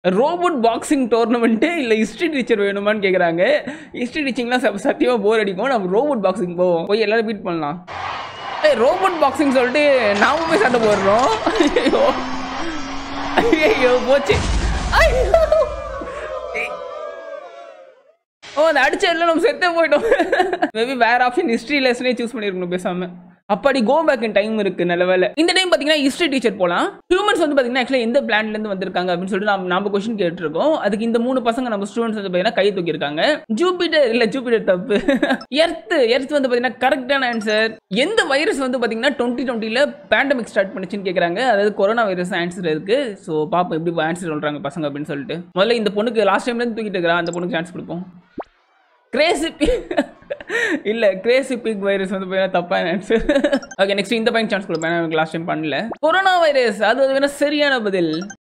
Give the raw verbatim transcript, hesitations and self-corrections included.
Robot boxing tournament இல்லை history teacher வேணுமான்னு கேட்குறாங்க. ஹிஸ்ட்ரி டீச்சிங்லாம் சத்தியமாக போர் அடிக்கும். நம்ம ரோபோட் பாக்ஸிங் போவோம், போய் எல்லாரும் பீட் பண்ணலாம். ஏய் ரோபோட் பாக்ஸிங் சொல்லிட்டு நாம போய் சண்டை போடுறோம். ஐயோ ஐயோ போச்சு. ஓ அந்த அடிச்ச எல்லாம் நம்ம செத்தே போயிட்டோம். மேபி வேற ஆப்ஷன் ஹிஸ்ட்ரி லெசனே சூஸ் பண்ணிருக்கணும் பேசாம. அப்படி கோ பேக் இன் டைம் இருக்கு நல்ல வேலை. இந்த டைம் பாத்தீங்கன்னா ஹிஸ்ட்ரி டீச்சர் போலாம். ஹியூமன்ஸ் வந்து பாத்தீங்கன்னா ஆக்சுவலா எந்த பிளான்ல இருந்து வந்திருக்காங்க அப்படின்னு சொல்லிட்டு நம்ம நம்ம क्वेश्चन கேட்டிருக்கோம். அதுக்கு இந்த மூணு பசங்க நம்ம ஸ்டூடண்ட்ஸ் வந்து பாத்தீங்கன்னா கை தூக்கி இருக்காங்க. ஜூபிட்டர் இல்ல ஜூபிட்டர் தப்பு. எர்த் எர்த் வந்து பாத்தீங்கன்னா கரெக்டான ஆன்சர். எந்த வைரஸ் வந்து பாத்தீங்கன்னா டுவெண்ட்டி டுவெண்ட்டில பேண்டமிக் ஸ்டார்ட் பண்ணுச்சுன்னு கேக்குறாங்க. அதாவது கொரோனா வைரஸ் ஆன்சர் இருக்கு. சோ பாப்போம் எப்படி ஆன்சர் சொல்றாங்க பசங்க அப்படின்னு சொல்லிட்டு. முதல்ல இந்த பொண்ணுக்கு லாஸ்ட் டைம்ல இருந்து தூக்கிட்டு இருக்கா, அந்த பொண்ணுக்கு சான்ஸ் கொடுப்போம். கிரேசி இல்ல கிரேசி பிக் வைரஸ் வந்து போய் தப்பான ஆன்சர். ஓகே நெக்ஸ்ட் இந்த பையன் சான்ஸ் கொடுப்பேன், லாஸ்ட் டைம் பண்ணல. கொரோனா வைரஸ் அது வேணா சரியான பதில்.